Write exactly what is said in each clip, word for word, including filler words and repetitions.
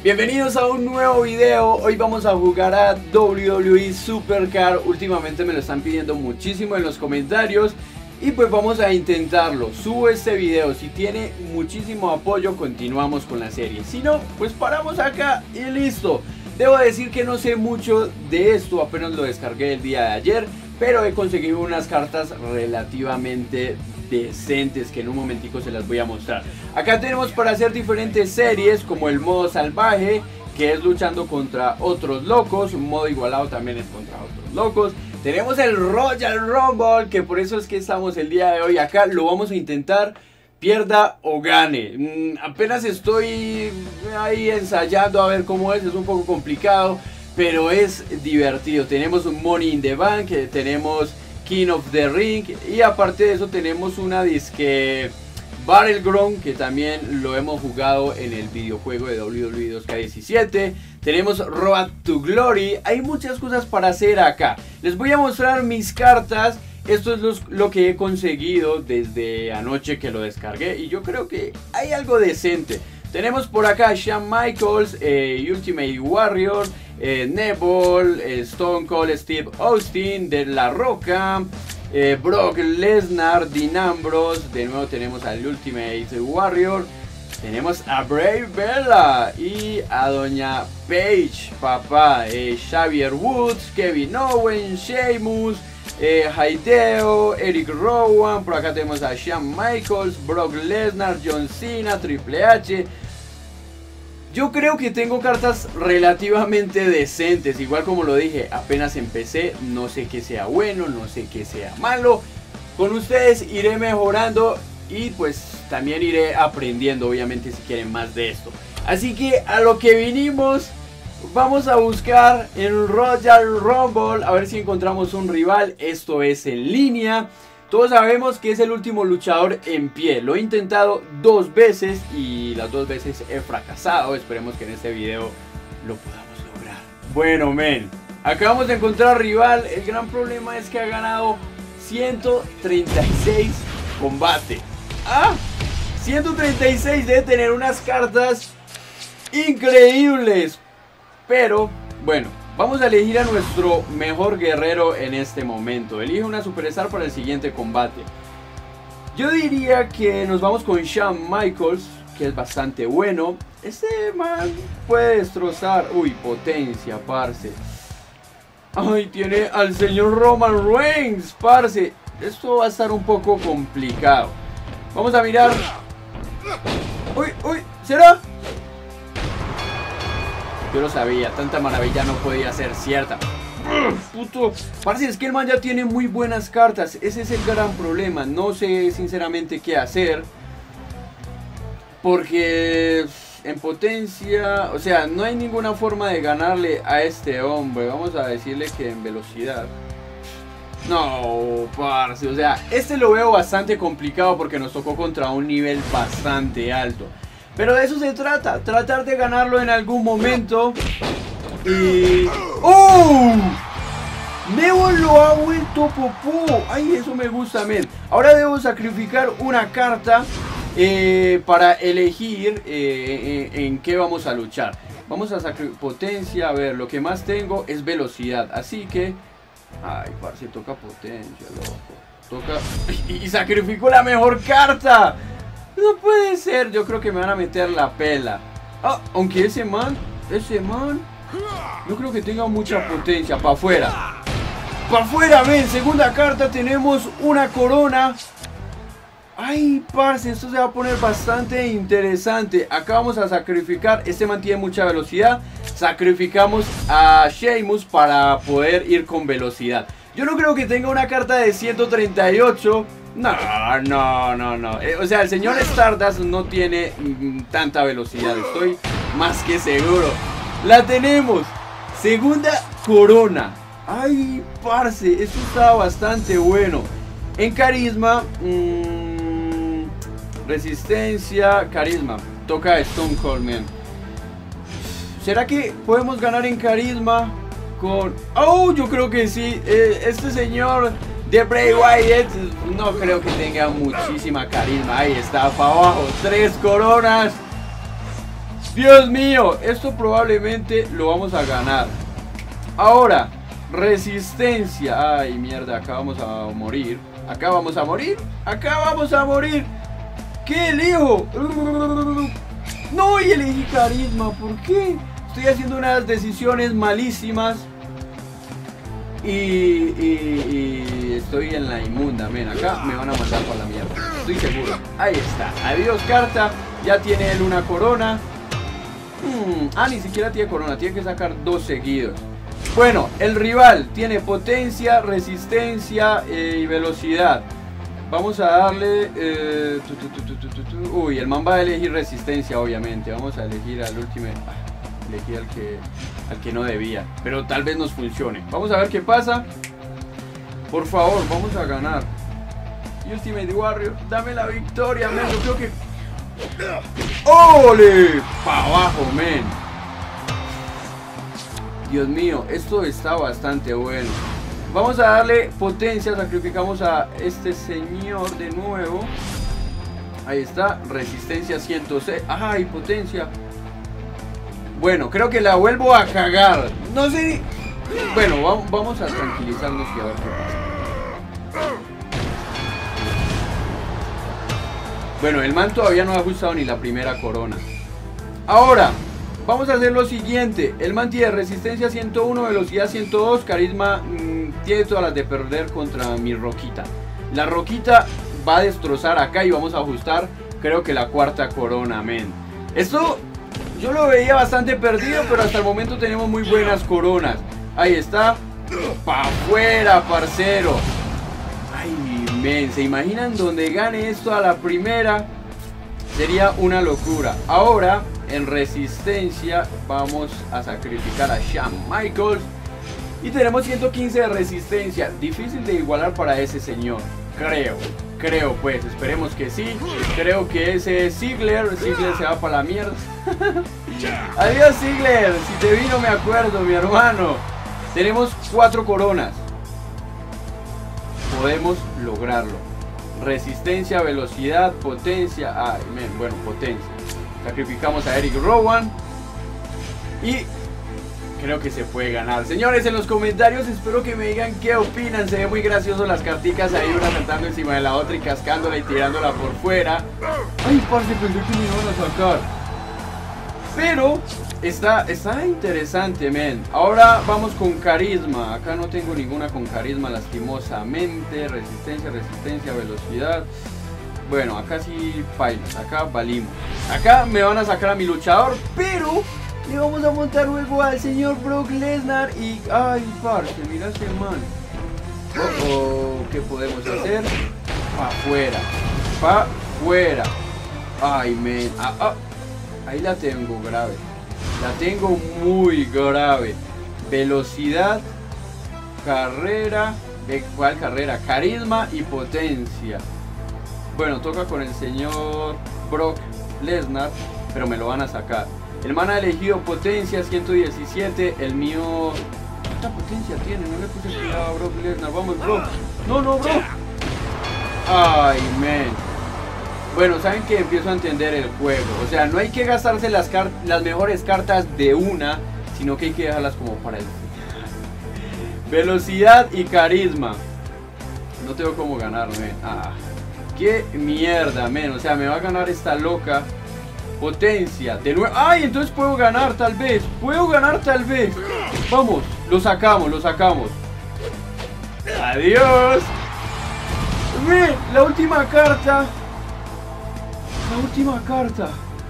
Bienvenidos a un nuevo video. Hoy vamos a jugar a W W E Supercard. Últimamente me lo están pidiendo muchísimo en los comentarios y pues vamos a intentarlo. Subo este video, si tiene muchísimo apoyo continuamos con la serie, si no pues paramos acá y listo. Debo decir que no sé mucho de esto, apenas lo descargué el día de ayer, pero he conseguido unas cartas relativamente decentes que en un momentico se las voy a mostrar. Acá tenemos para hacer diferentes series, como el modo salvaje, que es luchando contra otros locos. Un modo igualado también es contra otros locos. Tenemos el Royal Rumble, que por eso es que estamos el día de hoy acá. Lo vamos a intentar, pierda o gane. mm, Apenas estoy ahí ensayando a ver cómo es. Es un poco complicado, pero es divertido. Tenemos un Money in the Bank, tenemos King of the Ring, y aparte de eso tenemos una disque Battleground, que también lo hemos jugado en el videojuego de W W E dos K diecisiete. Tenemos Road to Glory. Hay muchas cosas para hacer acá. Les voy a mostrar mis cartas. Esto es los, lo que he conseguido desde anoche que lo descargué, y yo creo que hay algo decente. Tenemos por acá Shawn Michaels, eh, Ultimate Warrior, eh, Neville, eh, Stone Cold Steve Austin, De La Roca, eh, Brock Lesnar, Dean Ambrose. De nuevo tenemos al Ultimate Warrior. Tenemos a Bray Bella y a Doña Paige, papá, eh, Xavier Woods, Kevin Owens, Sheamus, eh, Hideo, Eric Rowan. Por acá tenemos a Shawn Michaels, Brock Lesnar, John Cena, Triple H. Yo creo que tengo cartas relativamente decentes. Igual como lo dije, apenas empecé. No sé qué sea bueno, no sé qué sea malo. Con ustedes iré mejorando y pues también iré aprendiendo, obviamente, si quieren más de esto. Así que a lo que vinimos, vamos a buscar el Royal Rumble, a ver si encontramos un rival. Esto es en línea. Todos sabemos que es el último luchador en pie. Lo he intentado dos veces y las dos veces he fracasado. Esperemos que en este video lo podamos lograr. Bueno, men, acabamos de encontrar rival. El gran problema es que ha ganado ciento treinta y seis combates. Ah, ciento treinta y seis, debe tener unas cartas increíbles. Pero, bueno, vamos a elegir a nuestro mejor guerrero en este momento. Elige una superstar para el siguiente combate. Yo diría que nos vamos con Shawn Michaels, que es bastante bueno. Este man puede destrozar. Uy, potencia, parce. Ay, tiene al señor Roman Reigns, parce. Esto va a estar un poco complicado. Vamos a mirar. Uy, uy, ¿será? Yo lo sabía, tanta maravilla no podía ser cierta. Puto, parece es que el man ya tiene muy buenas cartas. Ese es el gran problema. No sé sinceramente qué hacer, porque en potencia, o sea, no hay ninguna forma de ganarle a este hombre. Vamos a decirle que en velocidad. No, parce, o sea, este lo veo bastante complicado porque nos tocó contra un nivel bastante alto. Pero de eso se trata, tratar de ganarlo en algún momento. Y... ¡oh! Neville lo ha vuelto popó. Ay, eso me gusta, men. Ahora debo sacrificar una carta eh, para elegir eh, en, en qué vamos a luchar. Vamos a sacrificar potencia. A ver, lo que más tengo es velocidad. Así que... ay, parce, toca potencia, loco. Toca... y, y sacrifico la mejor carta. No puede ser, yo creo que me van a meter la pela. Ah, aunque ese man, ese man, yo creo que tenga mucha potencia. Para afuera. Para afuera, ven, segunda carta, tenemos una corona. Ay, parce, esto se va a poner bastante interesante. Acá vamos a sacrificar, este man tiene mucha velocidad. Sacrificamos a Sheamus para poder ir con velocidad. Yo no creo que tenga una carta de ciento treinta y ocho. No, no, no, no. Eh, o sea, el señor Stardust no tiene mm, tanta velocidad. Estoy más que seguro. La tenemos. Segunda corona. Ay, parce, esto está bastante bueno. En carisma, mmm, resistencia, carisma. Toca Stone Cold, man. ¿Será que podemos ganar en carisma con... oh, yo creo que sí. eh, Este señor de Bray Wyatt no creo que tenga muchísima carisma. Ahí está, para abajo, tres coronas. Dios mío, esto probablemente lo vamos a ganar. Ahora, resistencia. Ay, mierda, acá vamos a morir. Acá vamos a morir. Acá vamos a morir. ¿Qué elijo? No, y elegí carisma. ¿Por qué? Estoy haciendo unas decisiones malísimas. Y, y, y estoy en la inmunda, men. Acá me van a matar por la mierda. Estoy seguro. Ahí está. Adiós, carta. Ya tiene él una corona. Hmm. Ah, ni siquiera tiene corona. Tiene que sacar dos seguidos. Bueno, el rival tiene potencia, resistencia eh, y velocidad. Vamos a darle... Eh, tu, tu, tu, tu, tu, tu. Uy, el man va a elegir resistencia, obviamente. Vamos a elegir al último... Ah, elegí al que, al que no debía. Pero tal vez nos funcione. Vamos a ver qué pasa. Por favor, vamos a ganar. Ultimate Warrior, dame la victoria, men. Yo creo que... ¡Ole! ¡Pa' abajo, men! Dios mío, esto está bastante bueno. Vamos a darle potencia, sacrificamos a este señor de nuevo. Ahí está, resistencia ciento seis. ¡Ay, potencia! Bueno, creo que la vuelvo a cagar. No sé. Bueno, vamos, vamos a tranquilizarnos y a ver qué pasa. Bueno, el man todavía no ha ajustado ni la primera corona. Ahora, vamos a hacer lo siguiente. El man tiene resistencia ciento uno, velocidad ciento dos, carisma mmm, tiene todas las de perder contra mi Roquita. La Roquita va a destrozar acá y vamos a ajustar, creo que la cuarta corona, men. Esto yo lo veía bastante perdido, pero hasta el momento tenemos muy buenas coronas. Ahí está. Pa' afuera, parcero. Ay, men, ¿se imaginan donde gane esto a la primera? Sería una locura. Ahora, en resistencia, vamos a sacrificar a Shawn Michaels. Y tenemos ciento quince de resistencia. Difícil de igualar para ese señor. Creo, creo pues, esperemos que sí. Creo que ese es Ziggler. Ziggler se va para la mierda. Adiós, Ziggler. Si te vi no me acuerdo, mi hermano. Tenemos cuatro coronas. Podemos lograrlo. Resistencia, velocidad, potencia. Ay, men, bueno, potencia. Sacrificamos a Eric Rowan. Y creo que se puede ganar. Señores, en los comentarios espero que me digan qué opinan. Se ve muy gracioso las carticas ahí, una saltando encima de la otra y cascándola y tirándola por fuera. Ay, parce, pensé que me iban a sacar. Pero está, está interesante, men. Ahora vamos con carisma. Acá no tengo ninguna con carisma, lastimosamente. Resistencia, resistencia, velocidad. Bueno, acá sí pailas, acá valimos. Acá me van a sacar a mi luchador, pero le vamos a montar luego al señor Brock Lesnar. Y, ay, parce, mira este man. Oh, oh, ¿qué podemos hacer? Pa' afuera, pa' afuera. Ay, men, ah, ah. Ahí la tengo grave. La tengo muy grave. Velocidad, carrera. ¿De cuál carrera? Carisma y potencia. Bueno, toca con el señor Brock Lesnar, pero me lo van a sacar. El man ha elegido potencia ciento diecisiete. El mío... ¿Cuánta potencia tiene? No le puse cuidado a Brock Lesnar. Vamos, Brock. No, no, Brock. Ay, man. Bueno, saben que empiezo a entender el juego. O sea, no hay que gastarse las, las mejores cartas de una, sino que hay que dejarlas como para el final. Velocidad y carisma. No tengo cómo ganarme. Ah, qué mierda, men. O sea, me va a ganar esta loca. Potencia. De nuevo. Ay, entonces puedo ganar tal vez. Puedo ganar tal vez. Vamos, lo sacamos, lo sacamos. Adiós. Men, la última carta. La última carta.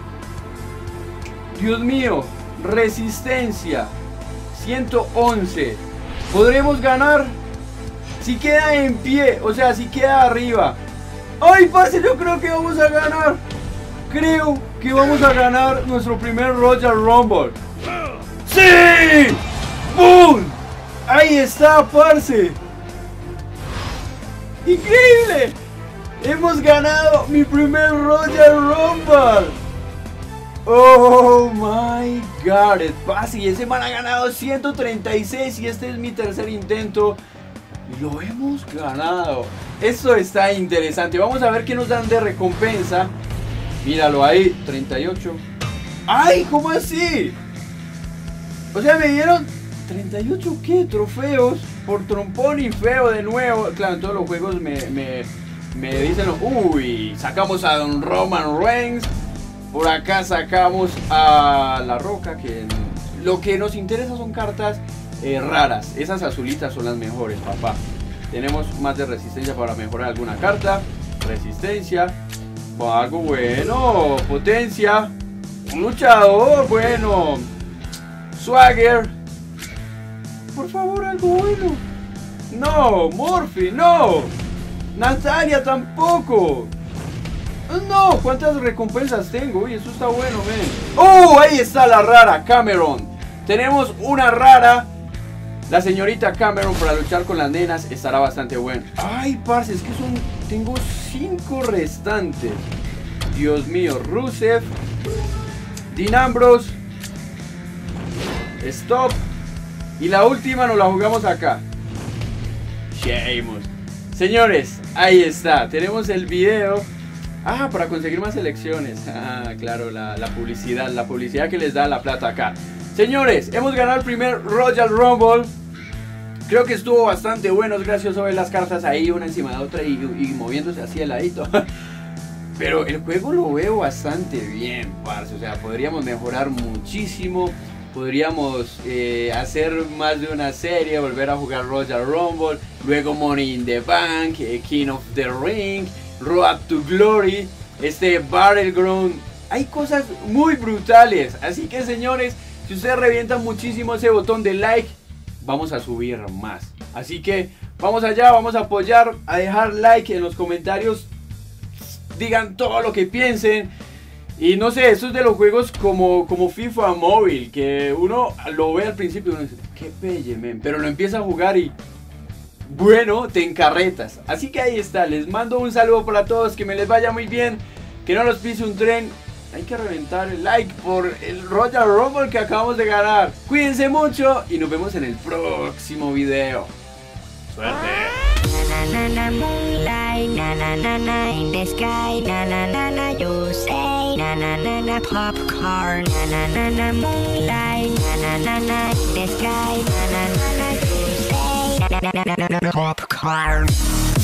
Dios mío. Resistencia ciento once. ¿Podremos ganar? Si queda en pie. O sea, si queda arriba. ¡Ay, parce! Yo creo que vamos a ganar. Creo que vamos a ganar nuestro primer Royal Rumble. ¡Sí! ¡Boom! Ahí está, parce. ¡Increíble! Hemos ganado mi primer Royal Rumble. Oh my god. Parce, y ese man ha ganado ciento treinta y seis y este es mi tercer intento. Lo hemos ganado. Esto está interesante. Vamos a ver qué nos dan de recompensa. Míralo ahí, treinta y ocho. ¡Ay! ¿Cómo así? O sea, me dieron treinta y ocho ¿qué? Trofeos por trompón y feo de nuevo. Claro, en todos los juegos me, me, me dicen, uy, sacamos a Don Roman Reigns. Por acá sacamos a La Roca, que lo que nos interesa son cartas eh, raras. Esas azulitas son las mejores, papá. Tenemos más de resistencia para mejorar alguna carta. Resistencia. Algo bueno. Potencia. Un luchador, bueno. Swagger. Por favor, algo bueno. No, Murphy, no. Natalia tampoco. No, ¿cuántas recompensas tengo? Uy, eso está bueno, men. ¡Oh! Ahí está la rara, Cameron. Tenemos una rara. La señorita Cameron para luchar con las nenas estará bastante bueno. Ay, parce, es que son... Tengo cinco restantes. Dios mío, Rusev. Dean Ambrose. Stop. Y la última nos la jugamos acá. Sheamus. Señores, ahí está. Tenemos el video. Ah, para conseguir más selecciones. Ah, claro, la, la publicidad. La publicidad que les da la plata acá. Señores, hemos ganado el primer Royal Rumble. Creo que estuvo bastante bueno. Es gracioso ver las cartas ahí una encima de otra y, y moviéndose así al ladito. Pero el juego lo veo bastante bien, parce. O sea, podríamos mejorar muchísimo. Podríamos eh, hacer más de una serie. Volver a jugar Royal Rumble. Luego Money in the Bank, eh, King of the Ring, Road to Glory, este Battleground. Hay cosas muy brutales. Así que, señores, si ustedes revientan muchísimo ese botón de like, vamos a subir más. Así que vamos allá, vamos a apoyar, a dejar like en los comentarios. Digan todo lo que piensen. Y no sé, eso es de los juegos como, como FIFA móvil, que uno lo ve al principio y uno dice, qué pelle, men. Pero lo empieza a jugar y, bueno, te encarretas. Así que ahí está, les mando un saludo para todos, que me les vaya muy bien, que no los pise un tren. Hay que reventar el like por el Royal Rumble que acabamos de ganar. Cuídense mucho y nos vemos en el próximo video. Suerte. Na na na moonlight, na na na na in the sky, na na na na you say, na na na na popcorn, na na na na moonlight, na na na na in the sky, na na na na you say, na na na na na popcorn.